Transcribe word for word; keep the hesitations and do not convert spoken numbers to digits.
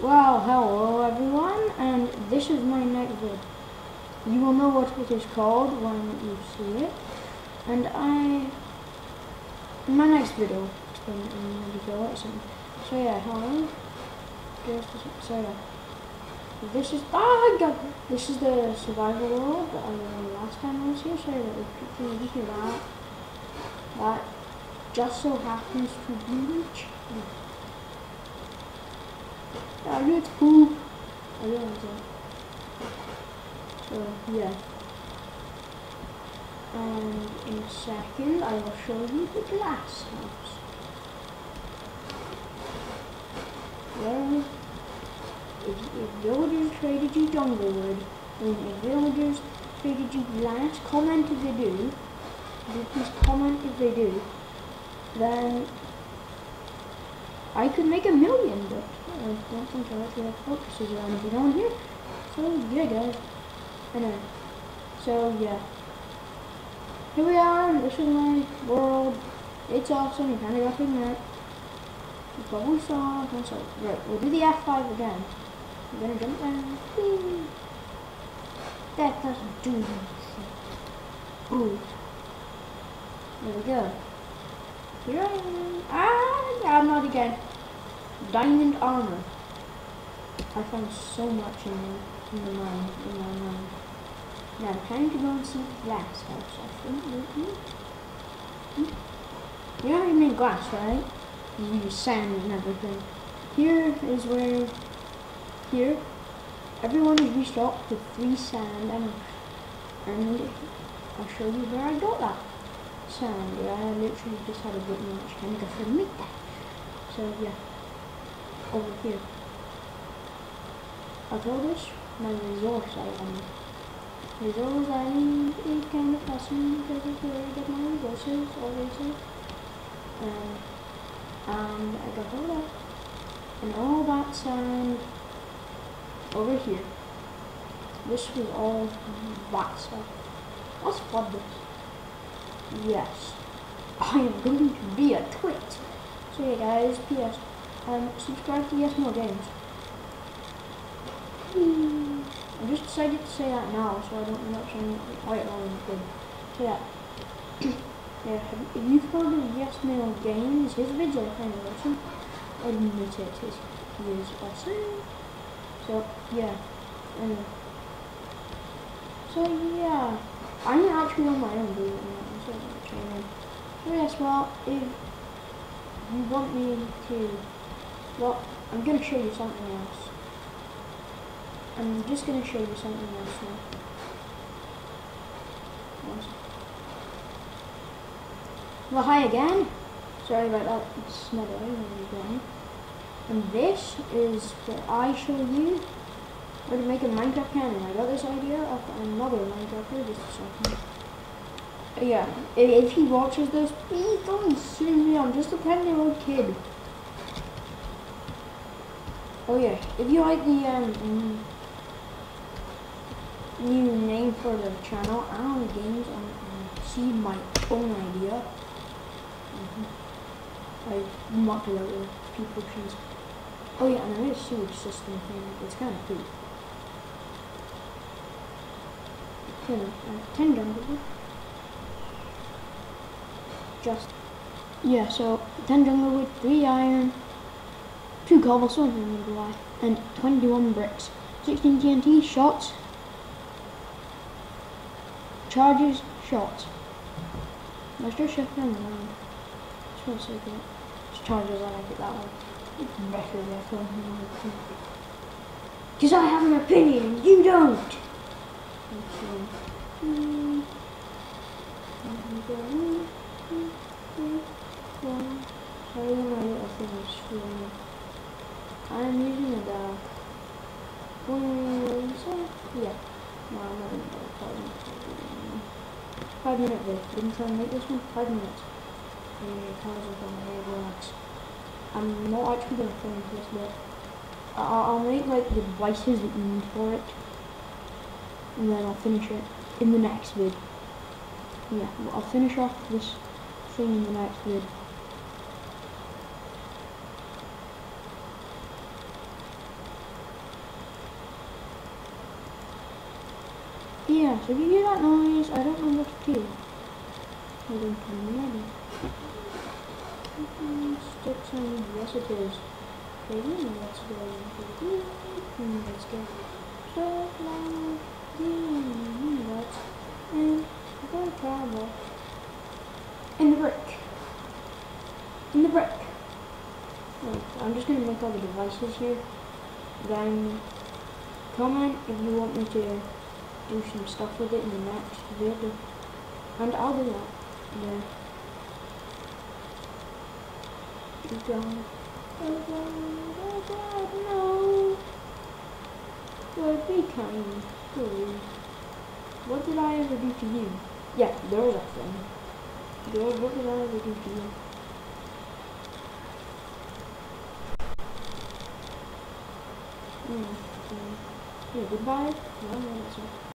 Well, hello everyone, and this is my next vid. You will know what it is called when you see it, and I, in my next video, explain it in more detail or something. So yeah, hello. So yeah, this is, ah, God, this is the survival world that I did last time I was here. Sorry that we quickly hear that. That just so happens to be I need poop. I realize that. So yeah. And in a second I will show you the glass house. Well, if, if villagers traded you jungle wood, and if villagers traded you glass, comment if they do. Please comment if they do. Then I could make a million, but I don't think I actually have focuses or anything on here. So yeah, guys. Anyway, so yeah, here we are. This is my world. It's awesome. You kind of got to admit. You probably saw. So right, we'll do the F five again. We're gonna jump down. Whee. That doesn't do anything. Ooh. There we go. Here I am. Ah, I'm not again. Diamond armor. I found so much in the, in the mine, in my mine. Now, time to go and see the glass house. I think. Mm-hmm. You know how you make glass, right? You use sand and everything. Here is where, here, everyone is restocked with three sand and, and I'll show you where I got that sand. I literally just had a bit much chemical to make that. So yeah. Over here. I'll call this my resource island. Resource island is kind of fascinating because it's where I get my resources, obviously. Um, and I got all that. And all that sand over here. This was all that stuff. Let's flood this. Yes. I am going to be a twit. So yeah guys, P S Um, subscribe to Yes More Games. Hmm. I just decided to say that now, so I don't end up saying it quite wrong and good. So yeah. Yeah, if you've heard of Yes More Games, his videos are kind of awesome. I admit it, his, he is awesome. So yeah, anyway. So yeah, I'm actually on my own doing it now, so I'm training. So yes, well, if you want me to, well, I'm going to show you something else. I'm just going to show you something else now. Well, hi again. Sorry about that. It's not again. And this is where I show you how to make a Minecraft cannon. I got this idea of another Minecrafter. Just a second. Yeah, if he watches this, please don't sue me. I'm just a ten year old kid. Oh yeah, if you like the um, new name for the channel, Alan Games, on um, see my own idea. Mm-hmm. I mucked it out with people choose. Oh yeah, and there is a sewage system thing. It's kind of cool. You know, uh, ten jungle. Just yeah, so ten jungle wood, three iron, two cobblestone, remember why, and twenty-one bricks, sixteen T N T shots, charges, shots. Let's just shift them around. It's really so good. It's charges, I like it that way. It's better therefore. Because I have an opinion, you don't. Okay. Mm. Sorry, my little thing is screwing. I'm using a dark. Yeah. No, I'm not gonna go five minutes. Five minute vid. Didn't try and make this one. Five minutes. I'm not actually gonna finish this bit. I'll, I'll make like the devices that you need for it, and then I'll finish it in the next vid. Yeah, I'll finish off this thing in the next vid. Yeah, so if you hear that noise, I don't know what it is. I don't know. Sticks and yes it is. Okay, let's go into the and let's get so loud. Let's and go travel. In the brick. In the brick. Right, I'm just gonna make all the devices here. Then comment if you want me to do some stuff with it in the next video. And I'll do that. Yeah. Oh God. Oh God. Oh God, no. Good, be kind. Please. What did I ever do to you? Yeah, there's that thing. Good, what did I ever do to you? Mm, mm. Yeah, goodbye. No, no, that's not.